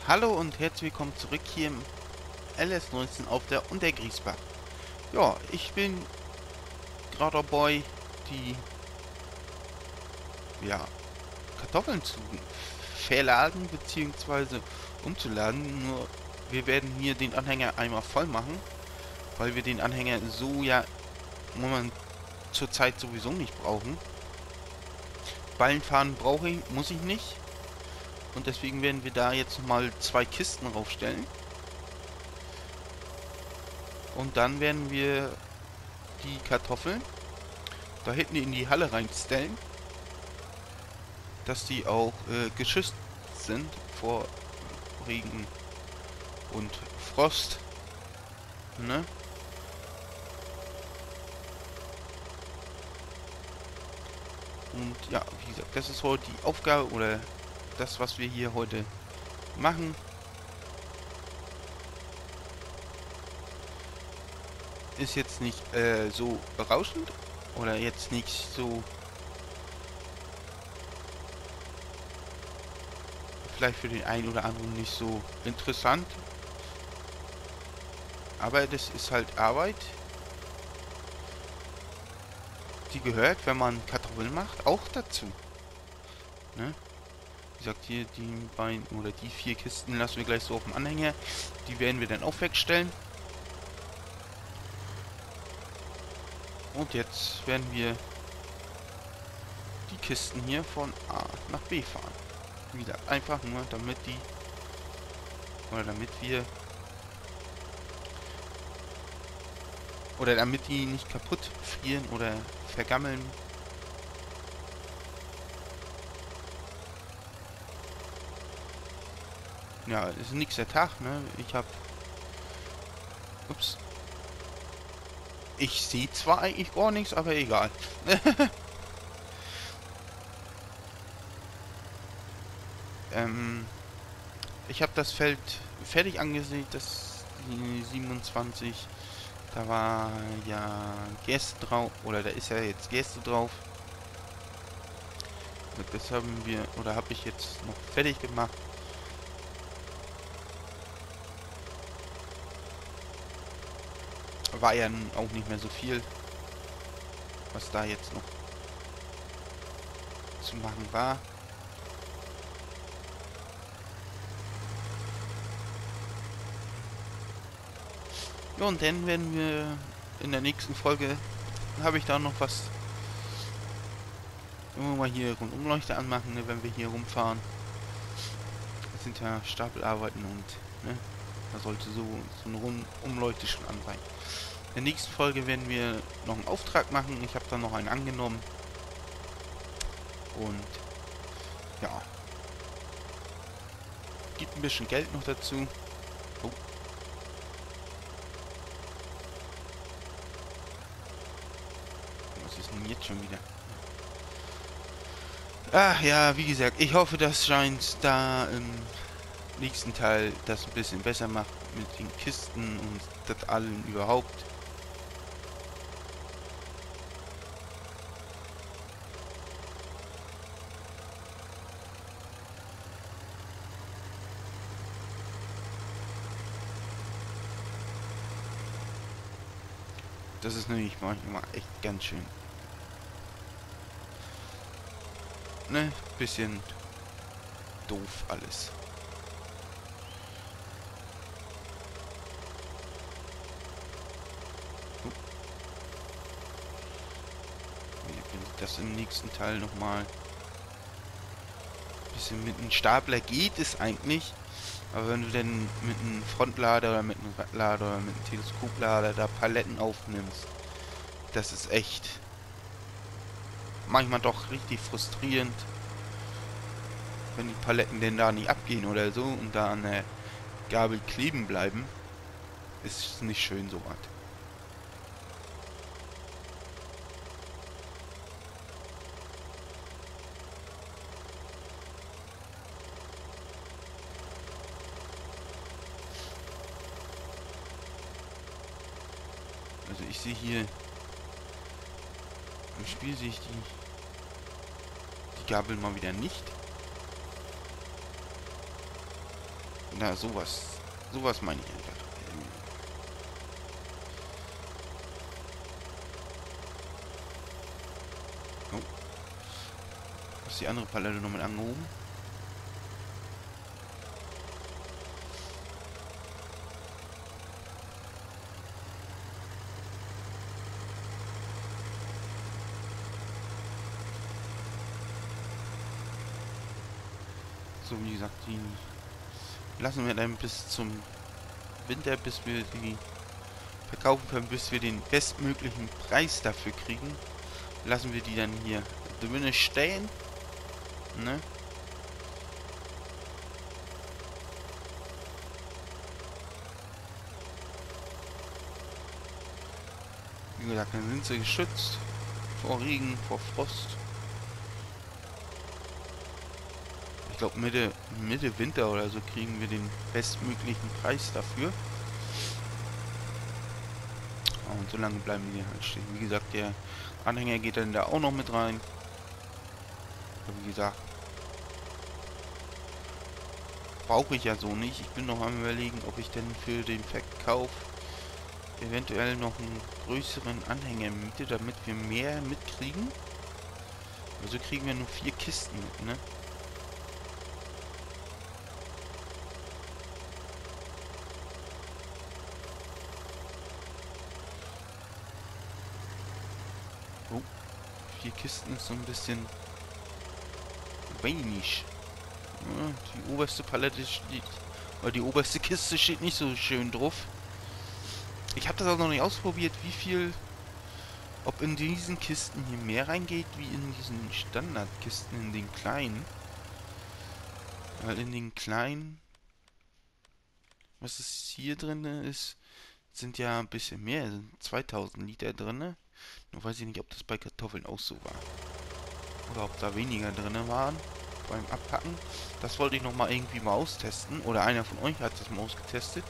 Hallo und herzlich willkommen zurück hier im LS19 auf der Untergriesbach. Ja, ich bin gerade dabei, die Kartoffeln zu verladen bzw. umzuladen. Nur wir werden hier den Anhänger einmal voll machen, weil wir den Anhänger so ja moment zurzeit sowieso nicht brauchen. Ballenfahren muss ich nicht. Und deswegen werden wir da jetzt nochmal 2 Kisten raufstellen. Und dann werden wir die Kartoffeln da hinten in die Halle reinstellen, dass die auch geschützt sind vor Regen und Frost. Ne? Und ja, wie gesagt, das ist heute die Aufgabe oder das, was wir hier heute machen. Ist jetzt nicht so berauschend oder jetzt nicht so vielleicht für den einen oder anderen nicht so interessant. Aber das ist halt Arbeit. Die gehört, wenn man Kartoffeln macht, auch dazu. Ne? Wie gesagt, hier die beiden oder die 4 Kisten lassen wir gleich so auf dem Anhänger. Die werden wir dann auch wegstellen. Und jetzt werden wir die Kisten hier von A nach B fahren. Wieder einfach nur, damit die oder damit wir oder damit die nicht kaputt frieren oder vergammeln. Ja, ist nichts der Tag, ne? Ups. Ich sehe zwar eigentlich gar nichts, aber egal. Ich habe das Feld fertig angesehen, das die 27. Da war ja Gerste drauf, oder da ist ja jetzt Gerste drauf. Das haben wir, oder habe ich jetzt noch fertig gemacht. War ja nun auch nicht mehr so viel, was da jetzt noch zu machen war. Ja, und dann werden wir in der nächsten Folge, habe ich da noch was, immer mal hier Rundumleuchte anmachen, ne, wenn wir hier rumfahren. Das sind ja Stapelarbeiten und ne, da sollte so eine Rundumleuchte schon an sein. In der nächsten Folge werden wir noch einen Auftrag machen. Ich habe da noch einen angenommen. Und ja, gibt ein bisschen Geld noch dazu. Oh. Was ist denn jetzt schon wieder? Ach ja, wie gesagt, ich hoffe, dass Giants da im nächsten Teil das ein bisschen besser macht mit den Kisten und das allen überhaupt. Das ist nämlich manchmal echt ganz schön. Ne? Bisschen doof alles. Wenn das im nächsten Teil nochmal bisschen mit einem Stapler geht es eigentlich. Aber wenn du denn mit einem Frontlader oder mit einem Radlader oder mit einem Teleskoplader da Paletten aufnimmst, das ist echt manchmal doch richtig frustrierend, wenn die Paletten denn da nicht abgehen oder so und da an der Gabel kleben bleiben. Ist nicht schön so was. Also ich sehe hier im Spiel sehe ich die Gabel mal wieder nicht. Na, sowas. Sowas meine ich einfach. Oh. Ist die andere Palette noch mit angehoben? So, wie gesagt, die lassen wir dann bis zum Winter, bis wir die verkaufen können, bis wir den bestmöglichen Preis dafür kriegen. Lassen wir die dann hier drinnen stehen. Ne? Wie gesagt, dann sind sie geschützt vor Regen, vor Frost. Ich glaube Mitte Winter oder so kriegen wir den bestmöglichen Preis dafür. Und so lange bleiben die halt stehen. Wie gesagt, der Anhänger geht dann da auch noch mit rein. Aber wie gesagt, brauche ich ja so nicht. Ich bin noch am Überlegen, ob ich denn für den Verkauf eventuell noch einen größeren Anhänger miete, damit wir mehr mitkriegen. Also kriegen wir nur 4 Kisten mit, ne? Oh, 4 Kisten ist so ein bisschen wenig. Ja, die oberste Palette steht, oder die oberste Kiste steht nicht so schön drauf. Ich habe das auch noch nicht ausprobiert, wie viel, ob in diesen Kisten hier mehr reingeht, wie in diesen Standardkisten, in den kleinen. Weil in den kleinen, was es hier drin ist, sind ja ein bisschen mehr, sind 2000 Liter drin. Nur weiß ich nicht, ob das bei Kartoffeln auch so war. Oder ob da weniger drin waren beim Abpacken. Das wollte ich nochmal irgendwie mal austesten. Oder einer von euch hat das mal ausgetestet.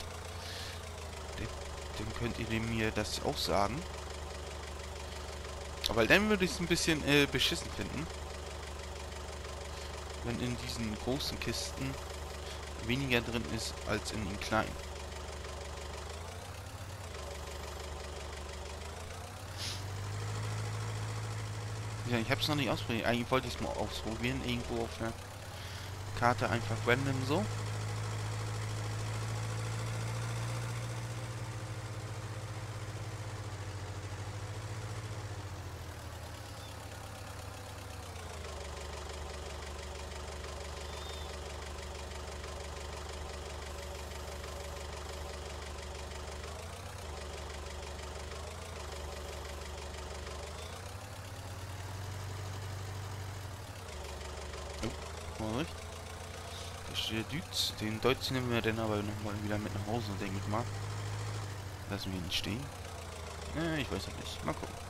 Dann könnt ihr mir das auch sagen. Aber dann würde ich es ein bisschen beschissen finden. Wenn in diesen großen Kisten weniger drin ist als in den kleinen. Ja, ich habe es noch nicht ausprobiert. Eigentlich wollte ich es mal ausprobieren. Irgendwo auf einer Karte einfach random so. Vorsicht. Da steht der Dütz. Den Deutsch nehmen wir dann aber nochmal wieder mit nach Hause, denke ich mal. Lassen wir ihn stehen. Ich weiß noch nicht. Mal gucken.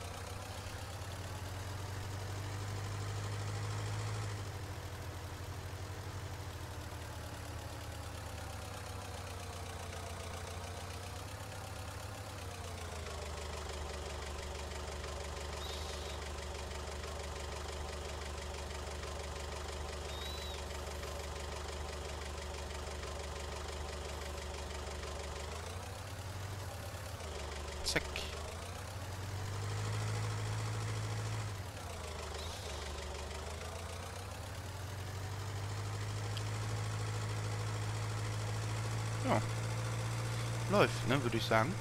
Zack. Ja. Läuft, ne, würde ich sagen.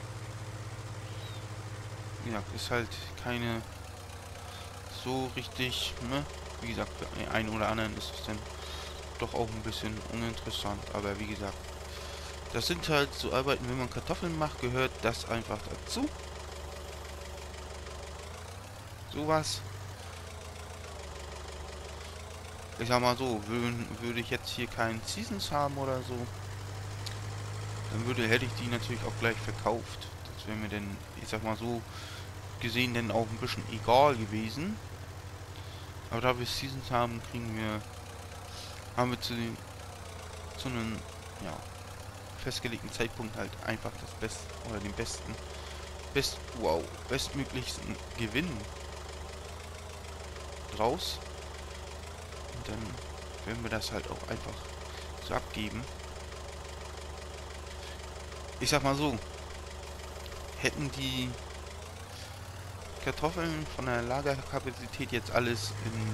Ja, ist halt keine so richtig, ne? Wie gesagt, für den einen oder anderen ist es dann doch auch ein bisschen uninteressant. Aber wie gesagt, das sind halt so Arbeiten, wenn man Kartoffeln macht, gehört das einfach dazu. Sowas. Ich sag mal so, würde ich jetzt hier keinen Seasons haben oder so, dann hätte ich die natürlich auch gleich verkauft. Das wäre mir denn, ich sag mal so, gesehen dann auch ein bisschen egal gewesen. Aber da wir Seasons haben, haben wir zu einem, ja, festgelegten Zeitpunkt halt einfach das Beste oder den bestmöglichsten Gewinn draus. Und dann werden wir das halt auch einfach so abgeben. Ich sag mal so, hätten die Kartoffeln von der Lagerkapazität jetzt alles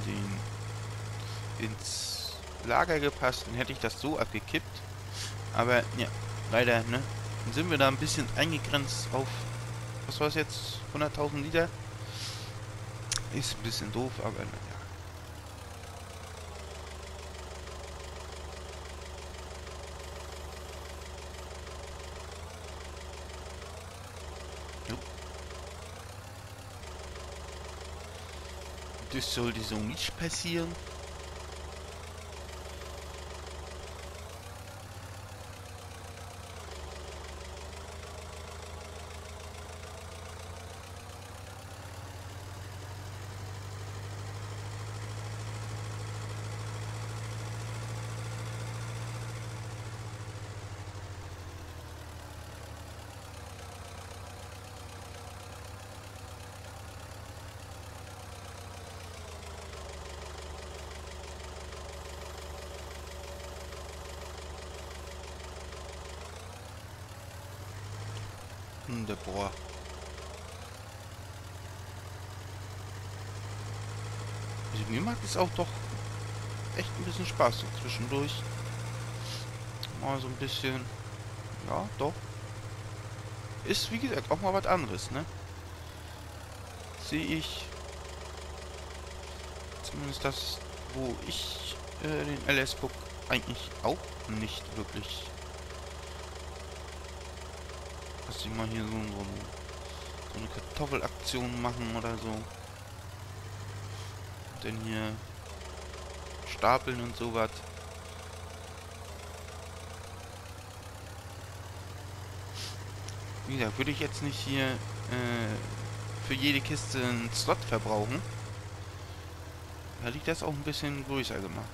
ins Lager gepasst, dann hätte ich das so abgekippt. Aber ja, leider, ne? Dann sind wir da ein bisschen eingegrenzt auf, was war es jetzt, 100.000 Liter? Ist ein bisschen doof, aber naja. Jo. Das sollte so nicht passieren. Wunderbar. Also mir macht es auch doch echt ein bisschen Spaß so zwischendurch. Mal so ein bisschen. Ja, doch. Ist wie gesagt auch mal was anderes, ne? Sehe ich. Zumindest das, wo ich den LS gucke, eigentlich auch nicht wirklich. Dass sie mal hier so eine Kartoffelaktion machen oder so. Und dann hier stapeln und sowas. Wie gesagt, würde ich jetzt nicht hier für jede Kiste einen Slot verbrauchen, hätte ich das auch ein bisschen größer gemacht.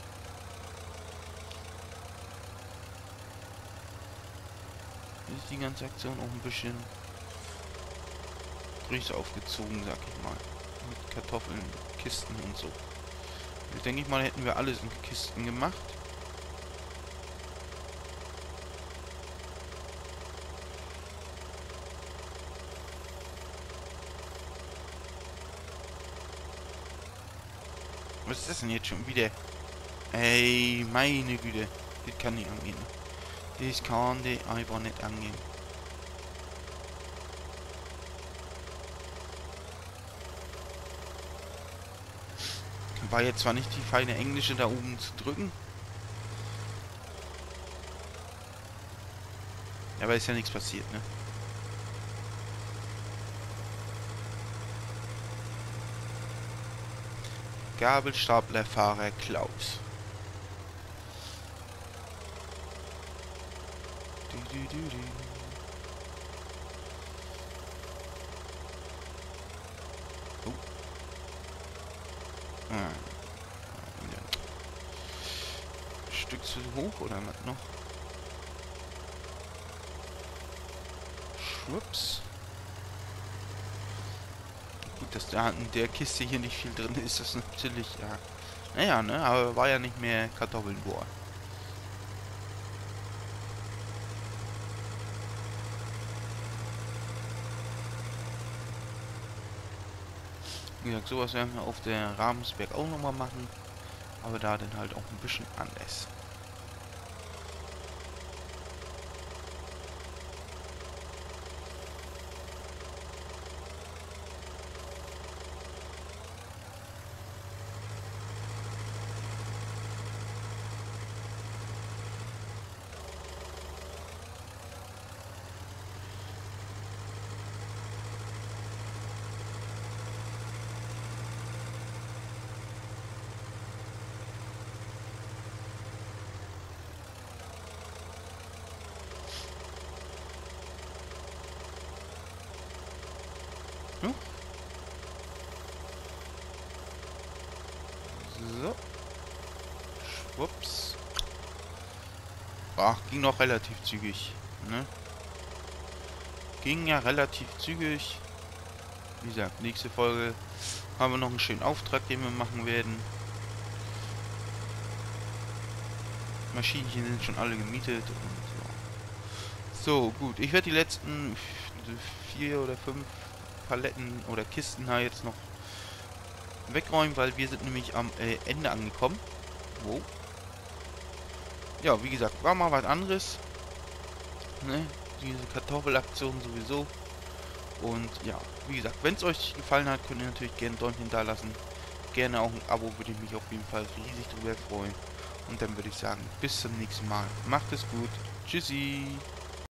Ist die ganze Aktion auch ein bisschen größer aufgezogen, sag ich mal. Mit Kartoffeln, Kisten und so. Jetzt denke ich mal, hätten wir alles in Kisten gemacht. Was ist das denn jetzt schon wieder? Ey, meine Güte. Das kann nicht angehen. Das kann die einfach nicht angehen. War jetzt zwar nicht die feine Englische da oben zu drücken. Aber ist ja nichts passiert, ne? Gabelstaplerfahrer Klaus. Oh. Ah. Ja. Ein Stück zu hoch oder was noch? Schwupps. Gut, dass da in der Kiste hier nicht viel drin ist, das ist natürlich, ja. Naja, ne, aber war ja nicht mehr Kartoffelnbohr. Wie gesagt, sowas werden wir auf der Ravensberg auch nochmal machen. Aber da dann halt auch ein bisschen anders. So. Schwupps. Ach, ging noch relativ zügig, ne? Ging ja relativ zügig. Wie gesagt, nächste Folge haben wir noch einen schönen Auftrag, den wir machen werden. Maschinchen sind schon alle gemietet und ja. So, gut. Ich werde die letzten 4 oder 5 Paletten oder Kisten da jetzt noch wegräumen, weil wir sind nämlich am Ende angekommen. Wo? Ja, wie gesagt, war mal was anderes. Ne? Diese Kartoffelaktion sowieso. Und ja, wie gesagt, wenn es euch gefallen hat, könnt ihr natürlich gerne ein Däumchen da lassen. Gerne auch ein Abo, würde ich mich auf jeden Fall riesig drüber freuen. Und dann würde ich sagen, bis zum nächsten Mal. Macht es gut. Tschüssi.